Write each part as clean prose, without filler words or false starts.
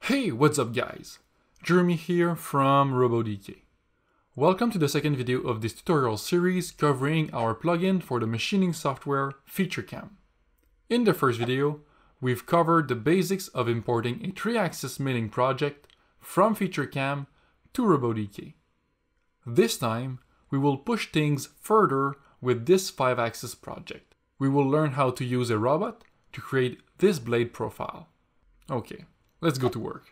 Hey, what's up guys? Jeremy here from RoboDK. Welcome to the second video of this tutorial series covering our plugin for the machining software FeatureCAM. In the first video, we've covered the basics of importing a 3-axis milling project from FeatureCAM to RoboDK. This time, we will push things further with this 5-axis project. We will learn how to use a robot to create this blade profile. Okay, let's go to work.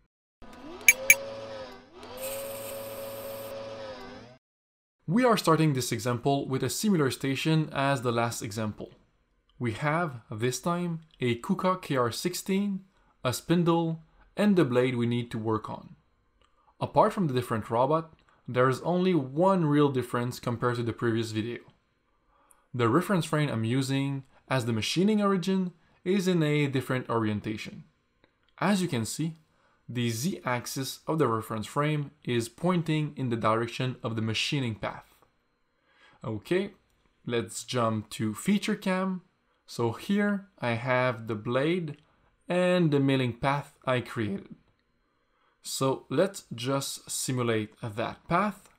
We are starting this example with a similar station as the last example. We have, this time, a KUKA KR16, a spindle, and the blade we need to work on. Apart from the different robot, there is only one real difference compared to the previous video. The reference frame I'm using as the machining origin is in a different orientation. As you can see, the z-axis of the reference frame is pointing in the direction of the machining path. Okay, let's jump to FeatureCAM. So here I have the blade and the milling path I created. So let's just simulate that path.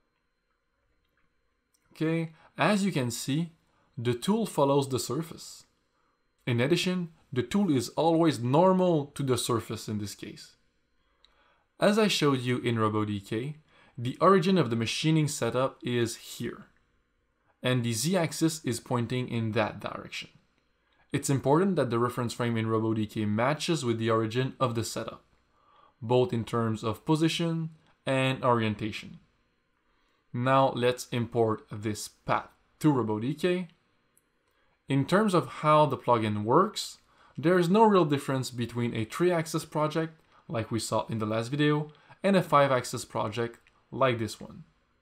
Okay, as you can see, the tool follows the surface. In addition, the tool is always normal to the surface in this case. As I showed you in RoboDK, the origin of the machining setup is here, and the z-axis is pointing in that direction. It's important that the reference frame in RoboDK matches with the origin of the setup, both in terms of position and orientation. Now let's import this path to RoboDK. In terms of how the plugin works, there is no real difference between a 3-axis project, like we saw in the last video, and a 5-axis project, like this one.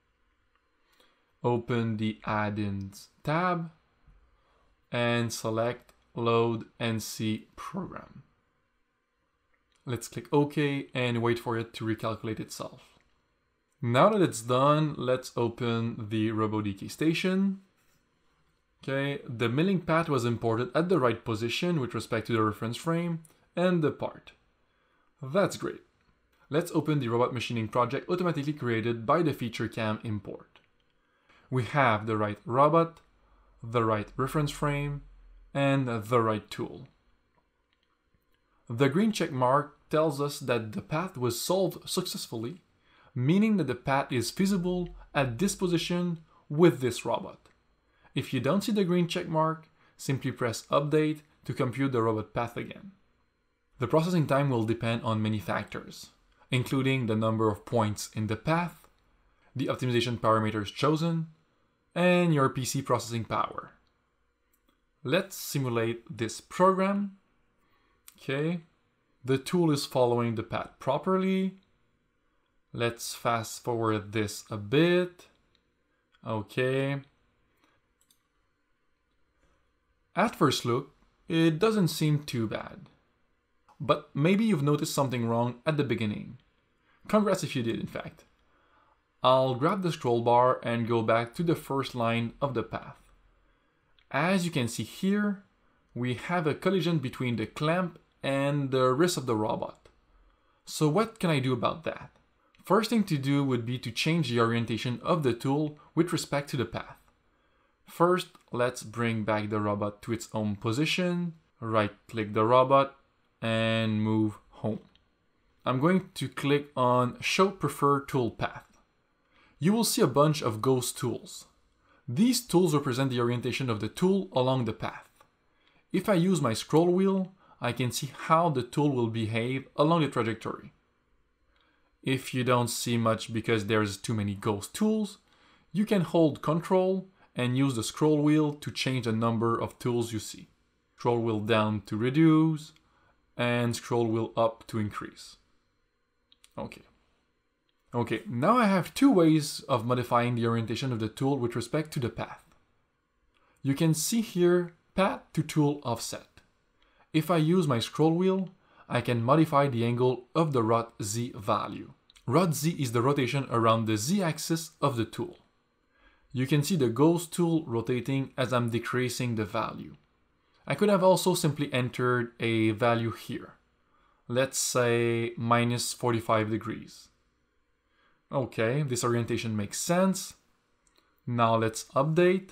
Open the Add-ins tab, and select Load NC Program. Let's click OK and wait for it to recalculate itself. Now that it's done, let's open the RoboDK station. Okay, the milling path was imported at the right position with respect to the reference frame and the part. That's great. Let's open the robot machining project automatically created by the FeatureCAM import. We have the right robot, the right reference frame, and the right tool. The green check mark tells us that the path was solved successfully, meaning that the path is feasible at this position with this robot. If you don't see the green check mark, simply press Update to compute the robot path again. The processing time will depend on many factors, including the number of points in the path, the optimization parameters chosen, and your PC processing power. Let's simulate this program. Okay, the tool is following the path properly. Let's fast forward this a bit. Okay. At first look, it doesn't seem too bad. But maybe you've noticed something wrong at the beginning. Congrats if you did, in fact. I'll grab the scroll bar and go back to the first line of the path. As you can see here, we have a collision between the clamp and the wrist of the robot. So what can I do about that? First thing to do would be to change the orientation of the tool with respect to the path. First, let's bring back the robot to its own position, right-click the robot, and move home. I'm going to click on Show Preferred Tool Path. You will see a bunch of ghost tools. These tools represent the orientation of the tool along the path. If I use my scroll wheel, I can see how the tool will behave along the trajectory. If you don't see much because there's too many ghost tools, you can hold Ctrl and use the scroll wheel to change the number of tools you see. Scroll wheel down to reduce, and scroll wheel up to increase. Okay, now I have two ways of modifying the orientation of the tool with respect to the path. You can see here path to tool offset. If I use my scroll wheel, I can modify the angle of the rot Z value. Rot Z is the rotation around the Z-axis of the tool. You can see the ghost tool rotating as I'm decreasing the value. I could have also simply entered a value here. Let's say minus 45 degrees. Okay, this orientation makes sense. Now let's update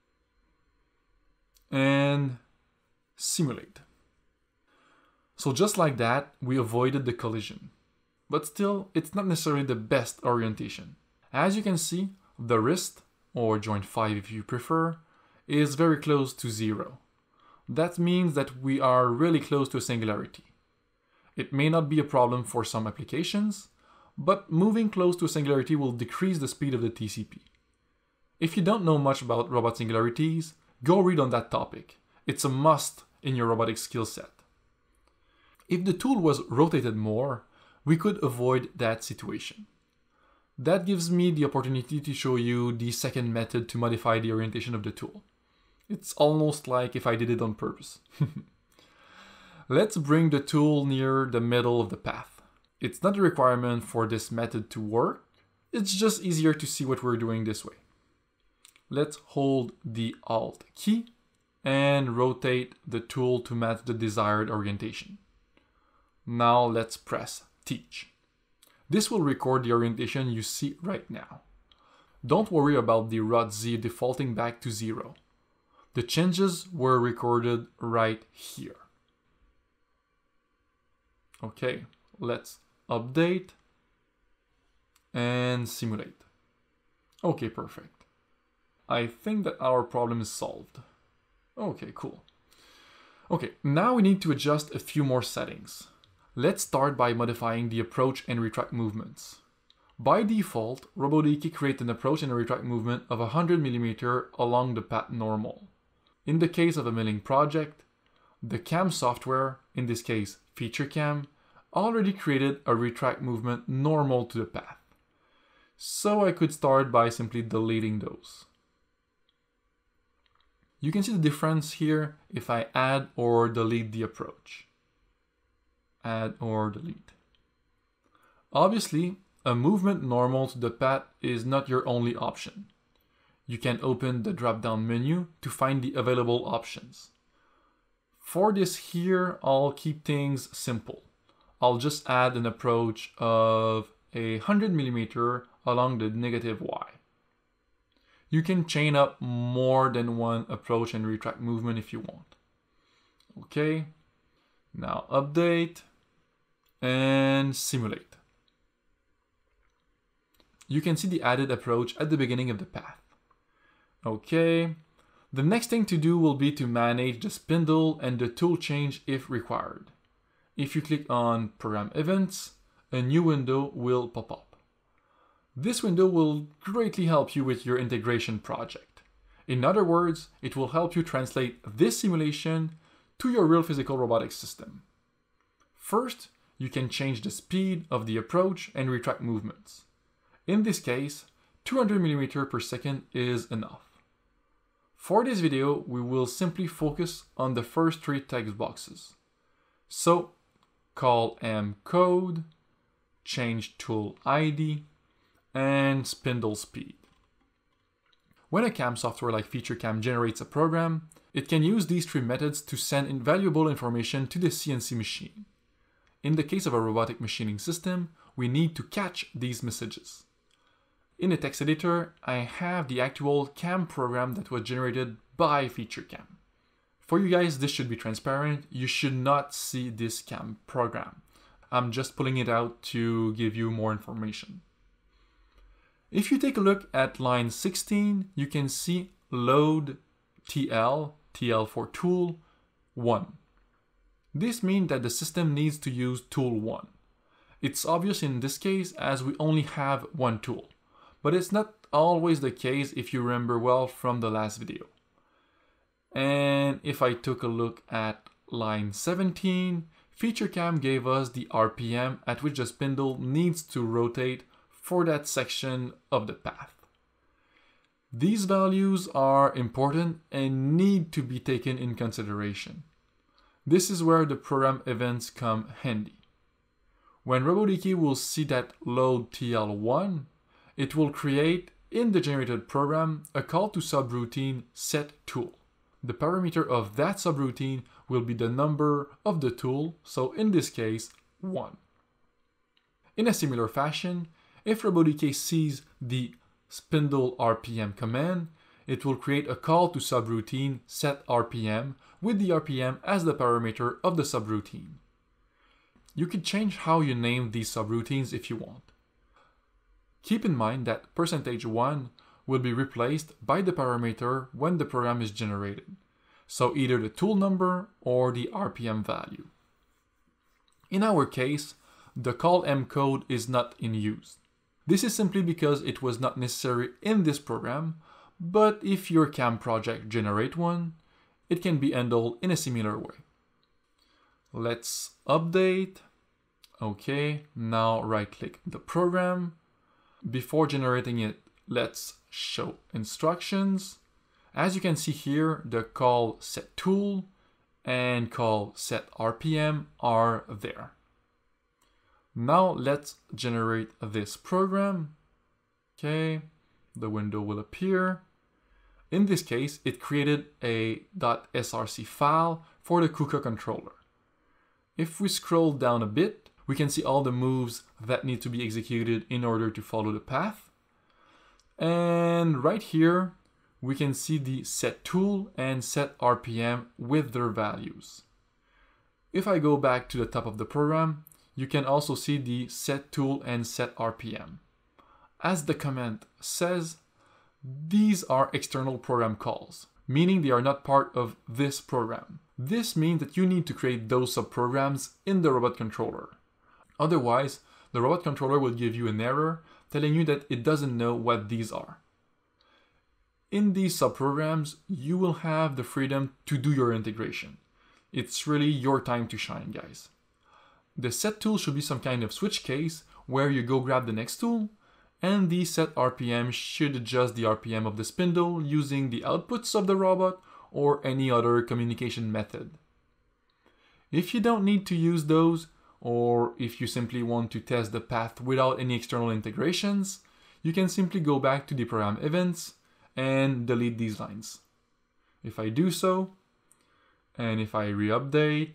and simulate. So just like that, we avoided the collision. But still, it's not necessarily the best orientation. As you can see, the wrist, or joint 5 if you prefer, is very close to 0. That means that we are really close to a singularity. It may not be a problem for some applications, but moving close to a singularity will decrease the speed of the TCP. If you don't know much about robot singularities, go read on that topic. It's a must in your robotics skill set. If the tool was rotated more, we could avoid that situation. That gives me the opportunity to show you the second method to modify the orientation of the tool. It's almost like if I did it on purpose. Let's bring the tool near the middle of the path. It's not a requirement for this method to work, it's just easier to see what we're doing this way. Let's hold the Alt key and rotate the tool to match the desired orientation. Now let's press Teach. This will record the orientation you see right now. Don't worry about the ROT-Z defaulting back to 0. The changes were recorded right here. Okay, let's update and simulate. Okay, perfect. I think that our problem is solved. Okay, cool. Okay, now we need to adjust a few more settings. Let's start by modifying the approach and retract movements. By default, RoboDK creates an approach and a retract movement of 100 mm along the path normal. In the case of a milling project, the CAM software, in this case FeatureCAM, already created a retract movement normal to the path. So I could start by simply deleting those. You can see the difference here if I add or delete the approach. Add or delete. Obviously, a movement normal to the path is not your only option. You can open the drop-down menu to find the available options. For this here, I'll keep things simple. I'll just add an approach of 100 mm along the negative y. You can chain up more than one approach and retract movement if you want. Okay, now update and simulate. You can see the added approach at the beginning of the path. Okay, the next thing to do will be to manage the spindle and the tool change if required. If you click on Program Events, a new window will pop up. This window will greatly help you with your integration project. In other words, it will help you translate this simulation to your real physical robotics system. First, you can change the speed of the approach and retract movements. In this case, 200 mm per second is enough. For this video, we will simply focus on the first 3 text boxes. So, call M code, change tool ID, and spindle speed. When a CAM software like FeatureCAM generates a program, it can use these 3 methods to send invaluable information to the CNC machine. In the case of a robotic machining system, we need to catch these messages. In the text editor, I have the actual CAM program that was generated by FeatureCAM. For you guys, this should be transparent. You should not see this CAM program. I'm just pulling it out to give you more information. If you take a look at line 16, you can see load TL, TL for tool 1. This means that the system needs to use tool 1. It's obvious in this case as we only have one tool, but it's not always the case if you remember well from the last video. And if I took a look at line 17, FeatureCAM gave us the RPM at which the spindle needs to rotate for that section of the path. These values are important and need to be taken in consideration. This is where the program events come handy. When RoboDK will see that load TL1, it will create in the generated program a call to subroutine set tool. The parameter of that subroutine will be the number of the tool, so in this case, 1. In a similar fashion, if RoboDK sees the spindle RPM command, it will create a call to subroutine set RPM with the RPM as the parameter of the subroutine. You could change how you name these subroutines if you want. Keep in mind that %1 will be replaced by the parameter when the program is generated, so either the tool number or the RPM value. In our case, the call mcode is not in use. This is simply because it was not necessary in this program, but if your CAM project generates one, it can be handled in a similar way. Let's update. Okay, now right-click the program. Before generating it, let's show instructions. As you can see here, the call setTool and call setRPM are there. Now let's generate this program. Okay, the window will appear. In this case, it created a .src file for the KUKA controller. If we scroll down a bit, we can see all the moves that need to be executed in order to follow the path. And right here, we can see the setTool and setRPM with their values. If I go back to the top of the program, you can also see the setTool and setRPM. As the command says, these are external program calls, meaning they are not part of this program. This means that you need to create those subprograms in the robot controller. Otherwise, the robot controller will give you an error telling you that it doesn't know what these are. In these subprograms, you will have the freedom to do your integration. It's really your time to shine, guys. The set tool should be some kind of switch case where you go grab the next tool, and the set RPM should adjust the RPM of the spindle using the outputs of the robot or any other communication method. If you don't need to use those, or if you simply want to test the path without any external integrations, you can simply go back to the program events and delete these lines. If I do so, and if I re-update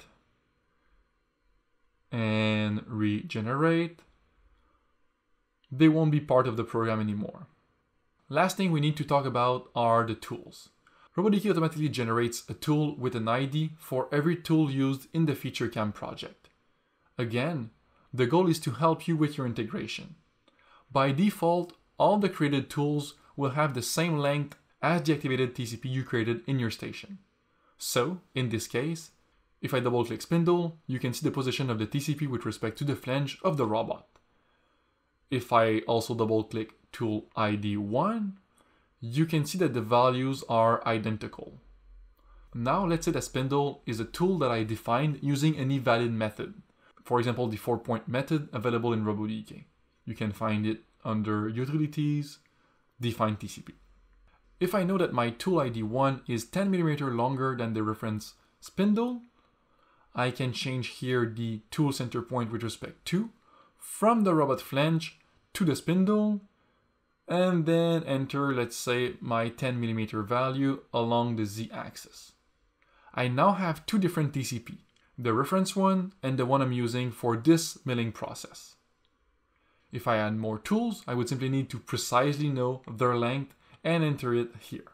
and regenerate, they won't be part of the program anymore. Last thing we need to talk about are the tools. RoboDK automatically generates a tool with an ID for every tool used in the FeatureCAM project. Again, the goal is to help you with your integration. By default, all the created tools will have the same length as the activated TCP you created in your station. So, in this case, if I double-click spindle, you can see the position of the TCP with respect to the flange of the robot. If I also double-click tool ID 1, you can see that the values are identical. Now let's say that spindle is a tool that I defined using any valid method. For example, the 4-point method available in RoboDK. You can find it under Utilities, Define TCP. If I know that my tool ID 1 is 10 mm longer than the reference spindle, I can change here the tool center point with respect to from the robot flange to the spindle, and then enter, let's say, my 10 mm value along the z-axis. I now have two different TCP, the reference one and the one I'm using for this milling process. If I add more tools, I would simply need to precisely know their length and enter it here.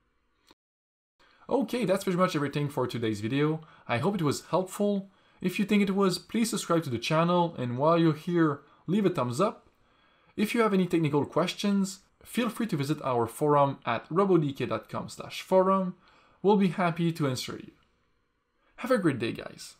Okay, that's pretty much everything for today's video. I hope it was helpful. If you think it was, please subscribe to the channel, and while you're here, leave a thumbs up. If you have any technical questions, feel free to visit our forum at robodk.com/forum. We'll be happy to answer you. Have a great day, guys.